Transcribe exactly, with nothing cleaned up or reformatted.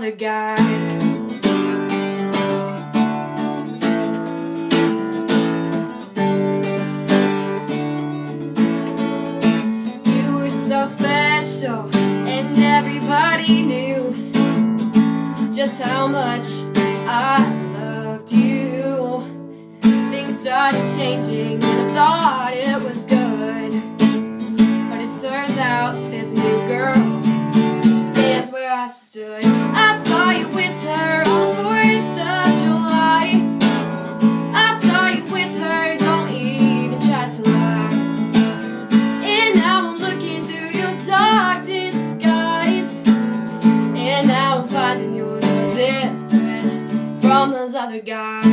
other guys. You were so special, and everybody knew just how much I loved you. Things started changing, and I thought it was good, but it turns out there's a new girl who stands where I stood. I saw you with her on the fourth of July. I saw you with her, don't even try to lie. And now I'm looking through your dark disguise, and now I'm finding you're no different from those other guys.